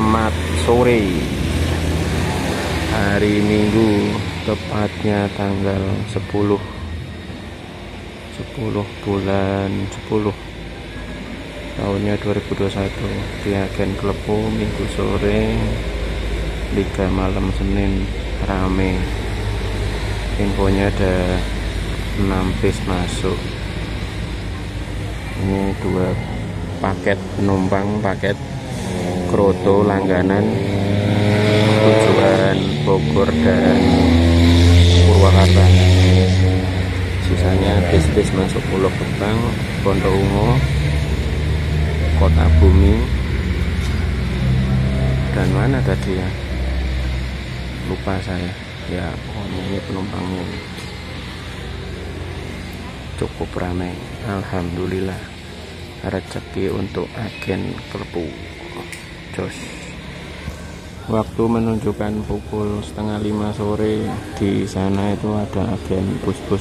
Selamat sore. Hari Minggu, tepatnya tanggal 10 bulan 10 tahunnya 2021 di Agen Klepu. Minggu sore, Liga malam Senin rame. Infonya ada 6 bis masuk. Ini 2 paket penumpang, paket Kroto langganan tujuan Bogor dan Purwakarta. Sisanya bis-bis masuk Pulau Gebang, Pondok Ungu, Kota Bumi, dan mana tadi ya, lupa saya ya. Ini penumpangnya cukup ramai, alhamdulillah. Rezeki untuk Agen Klepu. Jos. Waktu menunjukkan pukul 4:30 sore. Di sana itu ada agen bus-bus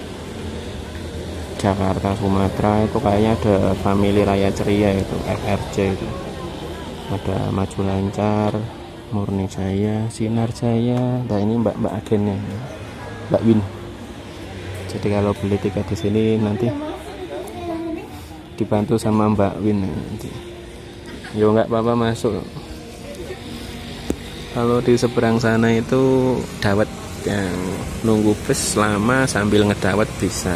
Jakarta Sumatera, itu kayaknya ada Family Raya Ceria, itu FRJ itu. Ada Maju Lancar, Murni Jaya, Sinar Jaya. Nah, ini mbak agennya, Mbak Win. Jadi kalau beli tiket di sini nanti dibantu sama Mbak Win nanti. Yo, nggak apa-apa masuk. Kalau di seberang sana itu dawet, yang nunggu bus lama sambil ngedawet bisa.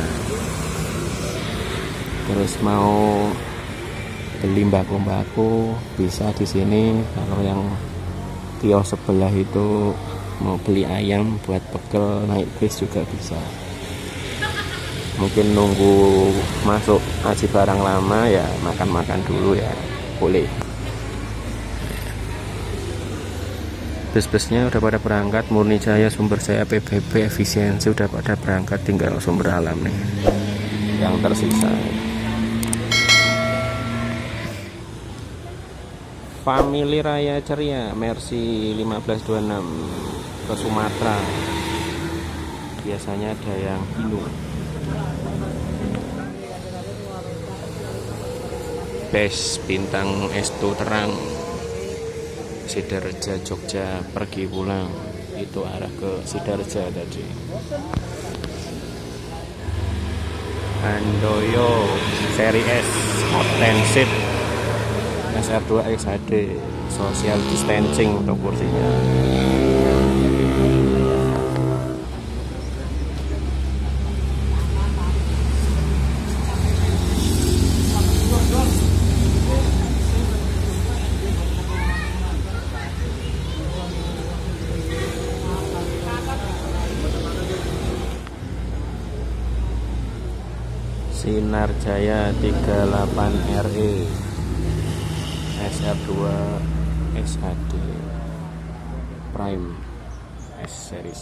Terus mau beli mbako-mbako bisa di sini. Kalau yang kios sebelah itu mau beli ayam buat pegel naik bis juga bisa. Mungkin nunggu masuk aji barang lama ya, makan-makan dulu ya, boleh. Bus-busnya udah pada berangkat. Murni Jaya, Sumber Jaya, PBB, Efisiensi udah pada berangkat. Tinggal Sumber Alam nih yang tersisa. Family Raya Ceria Mercy 1526 ke Sumatera. Biasanya ada yang Hino. Bes Bintang Estu Terang Sidoarjo Jogja pergi pulang, itu arah ke Sidoarjo tadi. Handoyo seri S Outensip SR2 XHD, social distancing untuk kursinya. Sinar Jaya 38 RE SR2 XHD Prime S series.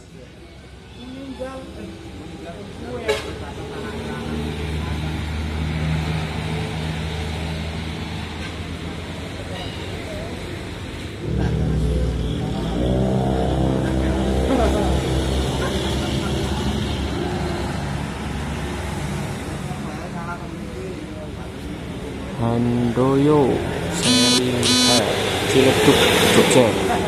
Handoyo seri H Ciledug Jogja.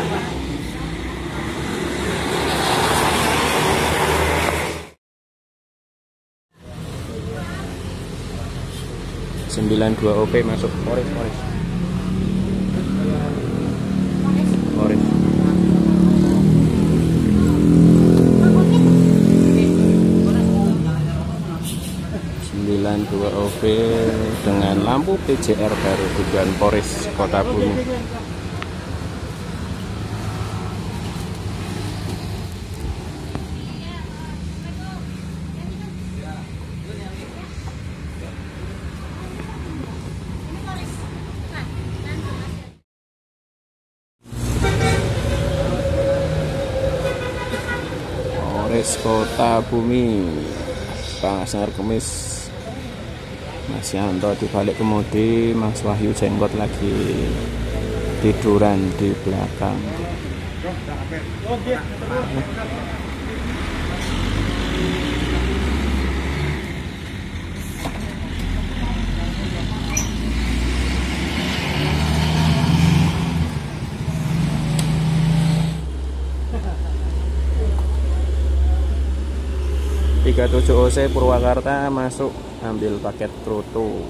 Sembilan 2 OP masuk Oris. 92 OV dengan lampu PJR baru tujuan Poris Kota Bumi. Poris Kota Bumi, Pasar Kemis. Mas Yanto di balik kemudi, Mas Wahyu jenggot lagi tiduran di belakang. 37 OC Purwakarta masuk ambil paket Kroto.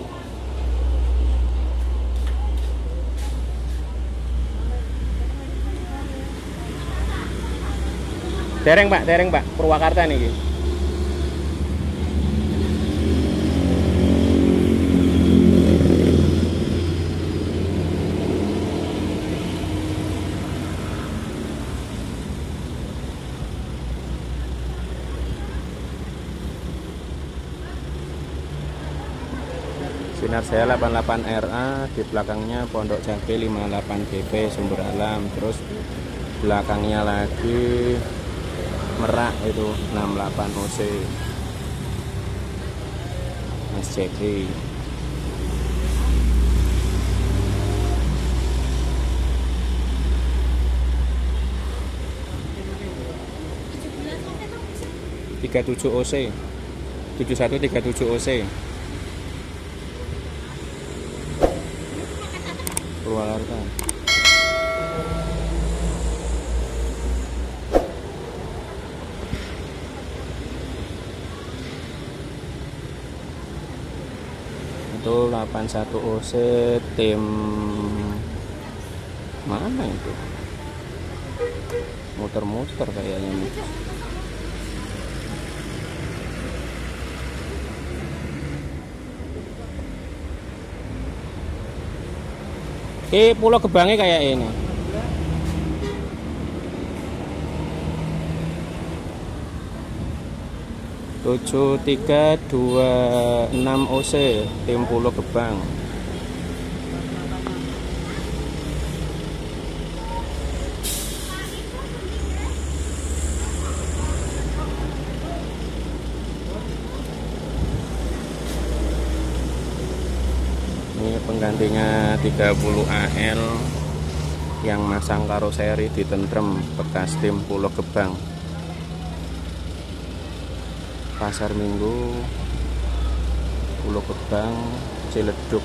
Dereng Pak, Purwakarta nih. Sinar Jaya 88 RA, di belakangnya Pondok Jati 58 BP Sumber Alam, terus belakangnya lagi Merak itu 68 OC Mas Jeki. Tiga 37 OC 7137 OC Purwakarta. Itu 81 OC tim mana itu? Muter-muter kayaknya nih. Pulau Gebangnya kayak ini. Tujuh 7326 OC tim Pulau Gebang. Ini penggantinya 30 AL yang masang karoseri di Tentrem bekas tim Pulau Gebang. Pasar Minggu Pulau Gebang Ciledug.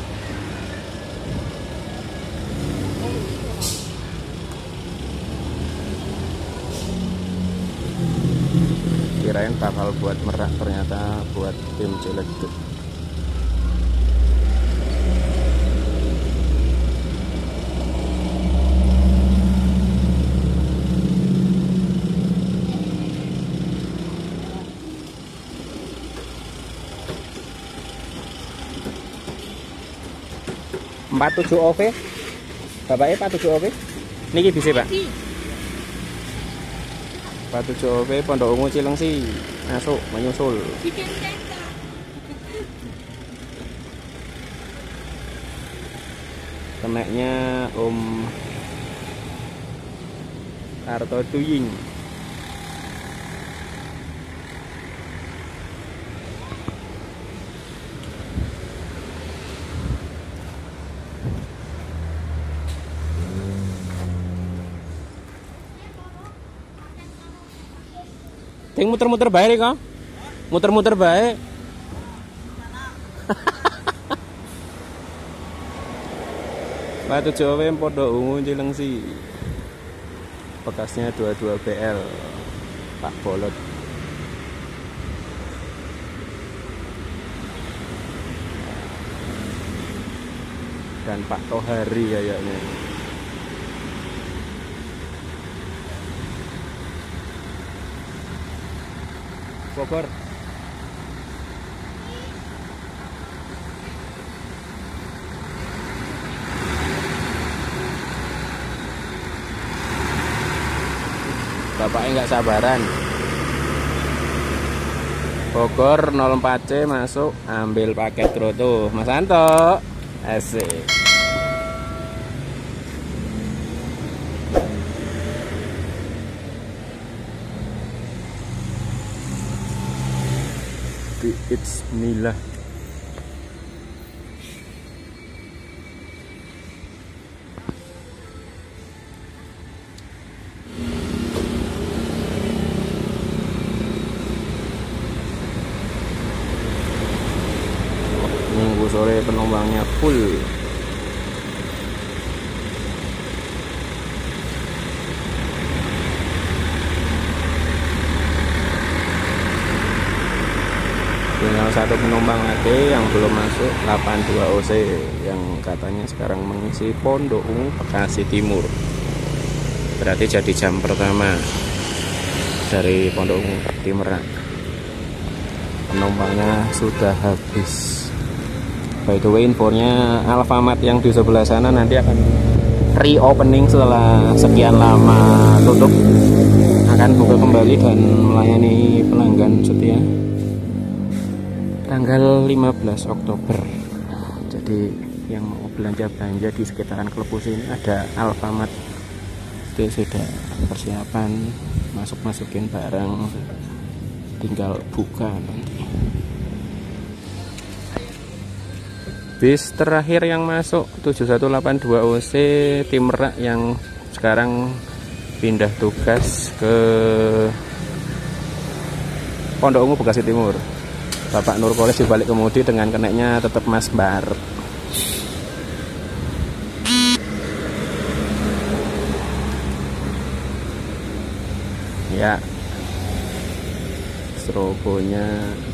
Kirain bakal buat Merak, ternyata buat tim Ciledug. Empat 47 OV bapaknya 47 OV niki bisa Pak. 47 OV Pondok Ungu Cilengsi masuk menyusul. Keneknya Om Karto Tuying. Ting muter-muter baik kok. Muter-muter baik. Batu Jawa Pondok Ungu Cilengsi. Bekasnya 22 BL. Pak Bolot. Dan Pak Tohari kayaknya. Bogor. Bapaknya nggak sabaran. Bogor 04C masuk ambil paket Kroto. Mas Anto. Asik. Bismillah. Minggu sore penumpangnya full. satu penumpang lagi yang belum masuk 82 OC yang katanya sekarang mengisi Pondok Ungu Bekasi Timur. Berarti jadi jam pertama dari Pondok Ungu Timur. Penumpangnya sudah habis. By the way, infonya Alfamart yang di sebelah sana nanti akan reopening setelah sekian lama tutup, akan buka kembali dan melayani pelanggan setia tanggal 15 Oktober. Jadi yang mau belanja di sekitaran Klepus ini ada Alfamart, itu sudah persiapan masukin barang, tinggal buka nanti. Bis terakhir yang masuk 7182 OC Tim Merak yang sekarang pindah tugas ke Pondok Ungu Bekasi Timur. Bapak Nurkolis dibalik kemudi dengan keneknya tetap Mas Bar. Ya, strobonya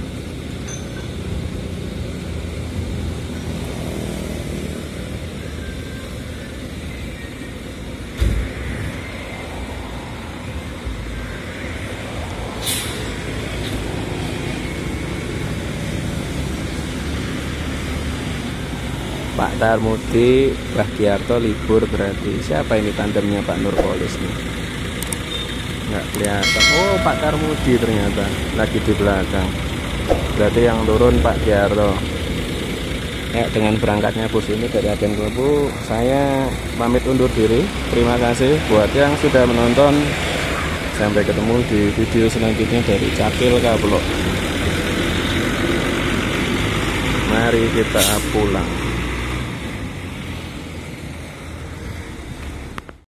Pak Tarmudi, Mbah Giarto libur berarti. Siapa ini tandemnya Pak Nurkolis nih? Nggak kelihatan. Oh, Pak Tarmudi ternyata lagi di belakang. Berarti yang turun Pak Giarto. Ya, dengan berangkatnya bus ini dari Agen Klepu, saya pamit undur diri. Terima kasih buat yang sudah menonton. Sampai ketemu di video selanjutnya dari Cakil Kablok. Mari kita pulang.